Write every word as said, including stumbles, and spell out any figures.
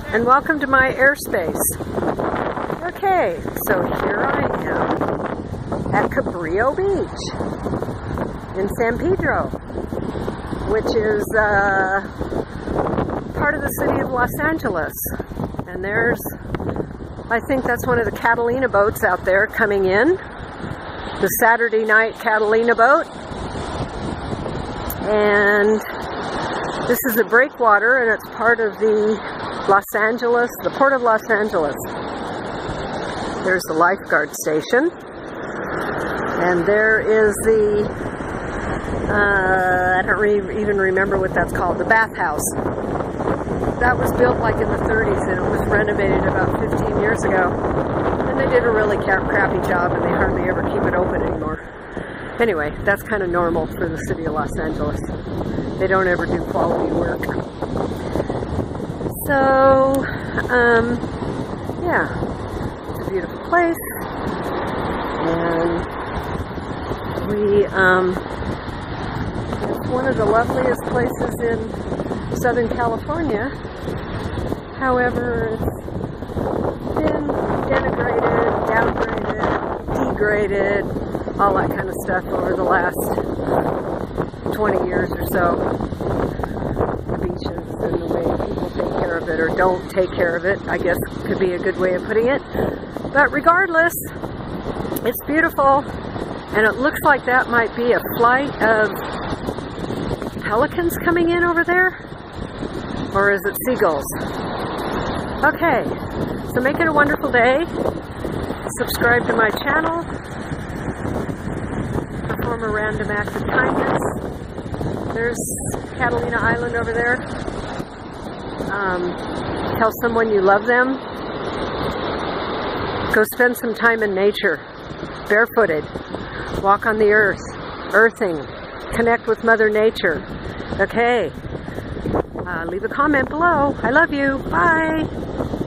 and welcome to my airspace. Okay, so here I am at Cabrillo Beach in San Pedro, which is uh, part of the city of Los Angeles. And there's, I think that's one of the Catalina boats out there coming in, the Saturday night Catalina boat. And this is the breakwater, and it's part of the Los Angeles, the Port of Los Angeles. There's the lifeguard station, and there is the, uh, I don't re even remember what that's called, the bathhouse. That was built like in the thirties, and it was renovated about fifteen years ago. And they did a really crappy job, and they hardly ever keep it open anymore. Anyway, that's kind of normal for the city of Los Angeles. They don't ever do quality work. So, um, yeah, it's a beautiful place, and we, um, it's one of the loveliest places in Southern California. However, it's been denigrated, downgraded, degraded, all that kind of stuff over the last twenty years or so. The beaches and the way people take care of it or don't take care of it, I guess could be a good way of putting it. But regardless, it's beautiful, and it looks like that might be a flight of pelicans coming in over there, or is it seagulls? Okay, so make it a wonderful day. Subscribe to my channel. Perform a random act of kindness. There's Catalina Island over there. Um, tell someone you love them. Go spend some time in nature, barefooted. Walk on the earth, earthing. Connect with Mother Nature. Okay. Uh, leave a comment below. I love you. Bye.